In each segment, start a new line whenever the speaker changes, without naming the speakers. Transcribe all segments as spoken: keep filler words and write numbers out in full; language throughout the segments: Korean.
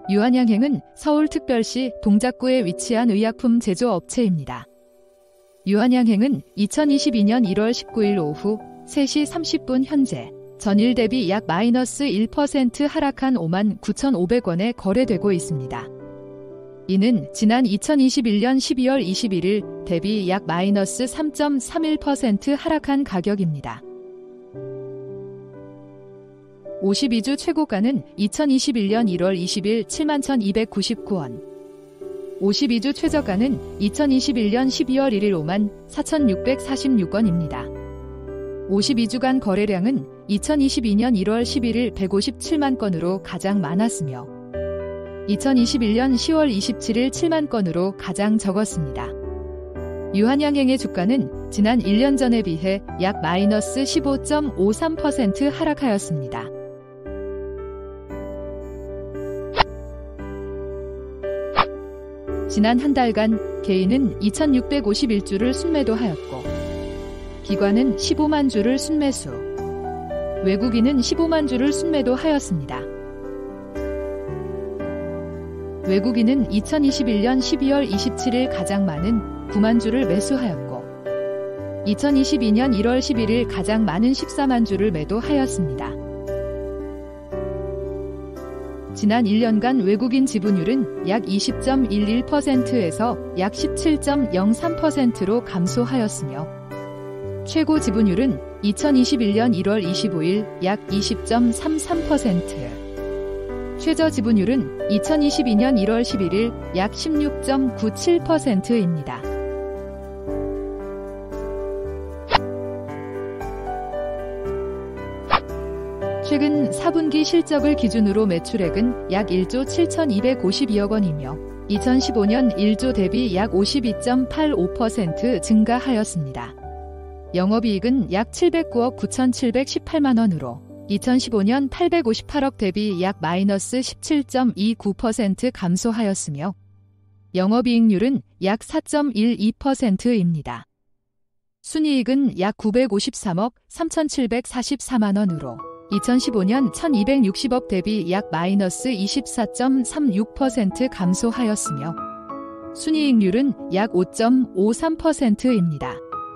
유한양행은 서울특별시 동작구에 위치한 의약품 제조업체입니다. 유한양행은 이천이십이 년 일월 십구일 오후 세 시 삼십 분 현재 전일 대비 약 마이너스 일 퍼센트 하락한 오만 구천오백 원에 거래되고 있습니다. 이는 지난 이천이십일 년 십이월 이십일일 대비 약 마이너스 삼 점 삼일 퍼센트 하락한 가격입니다. 오십이 주 최고가는 이천이십일 년 일월 이십일 칠만 천이백구십구 원, 오십이 주 최저가는 이천이십일 년 십이월 일일 오만 사천육백사십육 원입니다. 오십이 주간 거래량은 이천이십이 년 일월 십일일 백오십칠만 건으로 가장 많았으며 이천이십일 년 시월 이십칠일 칠만 건으로 가장 적었습니다. 유한양행의 주가는 지난 일 년 전에 비해 약 마이너스 십오 점 오삼 퍼센트 하락하였습니다. 지난 한 달간 개인은 이천육백오십일 주를 순매도하였고 기관은 십오만 주를 순매수, 외국인은 십오만 주를 순매도하였습니다. 외국인은 이천이십일 년 십이월 이십칠일 가장 많은 구만 주를 매수하였고 이천이십이 년 일월 십일일 가장 많은 십사만 주를 매도하였습니다. 지난 일 년간 외국인 지분율은 약 이십 점 일일 퍼센트에서 약 십칠 점 영삼 퍼센트로 감소하였으며 최고 지분율은 이천이십일 년 일월 이십오일 약 이십 점 삼삼 퍼센트, 최저 지분율은 이천이십이 년 일월 십일일 약 십육 점 구칠 퍼센트입니다. 최근 사 분기 실적을 기준으로 매출액은 약 일조 칠천이백오십이억 원이며 이천십오 년 일조 대비 약 오십이 점 팔오 퍼센트 증가하였습니다. 영업이익은 약 칠백구억 구천칠백십팔만 원으로 이천십오 년 팔백오십팔억 대비 약 마이너스 십칠 점 이구 퍼센트 감소하였으며 영업이익률은 약 사 점 일이 퍼센트입니다. 순이익은 약 구백오십삼억 삼천칠백사십사만 원으로 이천십오 년 천이백육십억 대비 약 마이너스 이십사 점 삼육 퍼센트 감소하였으며 순이익률은 약 오 점 오삼 퍼센트입니다.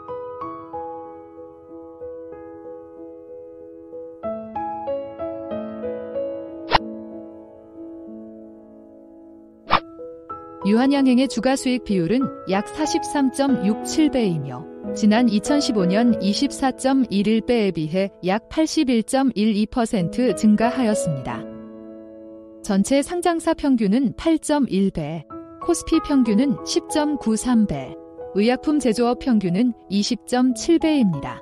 유한양행의 주가수익 비율은 약 사십삼 점 육칠 배이며 지난 이천십오 년 이십사 점 일일 배에 비해 약 팔십일 점 일이 퍼센트 증가하였습니다. 전체 상장사 평균은 팔 점 일 배, 코스피 평균은 십 점 구삼 배, 의약품 제조업 평균은 이십 점 칠 배입니다.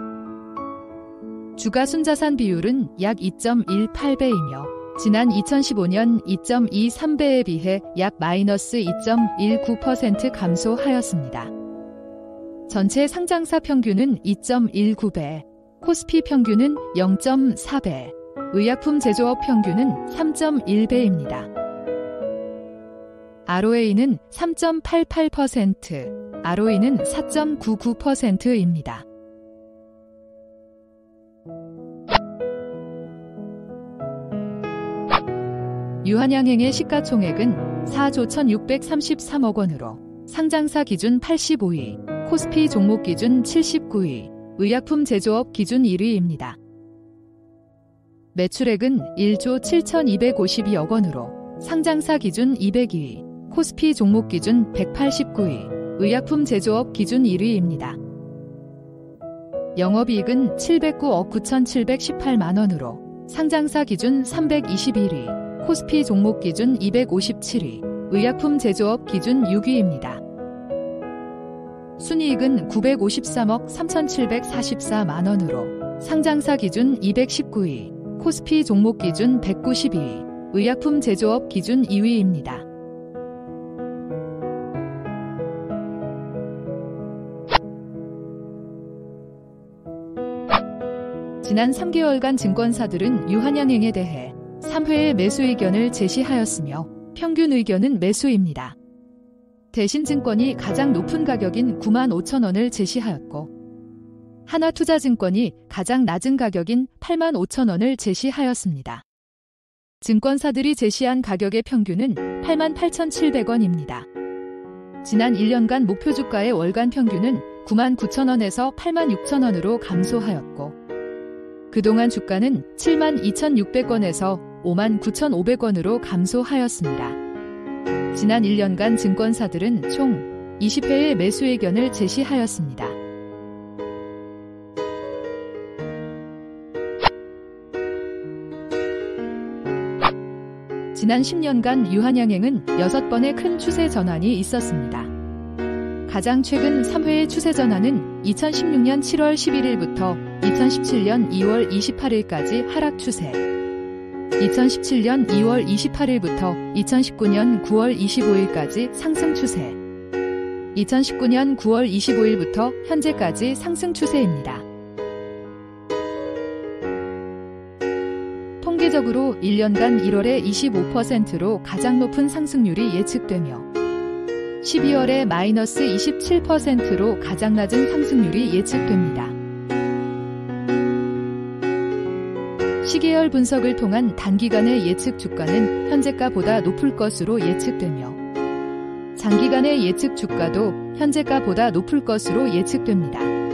주가 순자산 비율은 약 이 점 일팔 배이며 지난 이천십오 년 이 점 이삼 배에 비해 약 마이너스 이 점 일구 퍼센트 감소하였습니다. 전체 상장사 평균은 이 점 일구 배, 코스피 평균은 영 점 사 배, 의약품 제조업 평균은 삼 점 일 배입니다. 알오에이는 삼 점 팔팔 퍼센트, 알오이는 사 점 구구 퍼센트입니다. 유한양행의 시가총액은 사조 천육백삼십삼억 원으로 상장사 기준 팔십오 위, 코스피 종목 기준 칠십구 위, 의약품 제조업 기준 일 위입니다. 매출액은 일조 칠천이백오십이억 원으로 상장사 기준 이백이 위, 코스피 종목 기준 백팔십구 위, 의약품 제조업 기준 일 위입니다. 영업이익은 칠백구억 구천칠백십팔만 원으로 상장사 기준 삼백이십일 위, 코스피 종목 기준 이백오십칠 위, 의약품 제조업 기준 육 위입니다. 순이익은 구백오십삼억 삼천칠백사십사만 원으로 상장사 기준 이백십구 위, 코스피 종목 기준 백구십이 위, 의약품 제조업 기준 이 위입니다. 지난 삼 개월간 증권사들은 유한양행에 대해 삼 회의 매수 의견을 제시하였으며 평균 의견은 매수입니다. 대신증권이 가장 높은 가격인 구만 오천 원을 제시하였고 하나투자증권이 가장 낮은 가격인 팔만 오천 원을 제시하였습니다. 증권사들이 제시한 가격의 평균은 팔만 팔천칠백 원입니다. 지난 일 년간 목표 주가의 월간 평균은 구만 구천 원에서 팔만 육천 원으로 감소하였고, 그동안 주가는 칠만 이천육백 원에서 오만 구천오백 원으로 감소하였습니다. 지난 일 년간 증권사들은 총 이십 회의 매수 의견을 제시하였습니다. 지난 십 년간 유한양행은 여섯 번의 큰 추세 전환이 있었습니다. 가장 최근 삼 회의 추세 전환은 이천십육 년 칠월 십일일부터 이천십칠 년 이월 이십팔일까지 하락 추세, 이천십칠 년 이월 이십팔일부터 이천십구 년 구월 이십오일까지 상승 추세, 이천십구 년 구월 이십오일부터 현재까지 상승 추세입니다. 통계적으로 일 년간 일월에 이십오 퍼센트로 가장 높은 상승률이 예측되며 십이월에 마이너스 이십칠 퍼센트로 가장 낮은 상승률이 예측됩니다. 시계열 분석을 통한 단기간의 예측 주가는 현재가보다 높을 것으로 예측되며 장기간의 예측 주가도 현재가보다 높을 것으로 예측됩니다.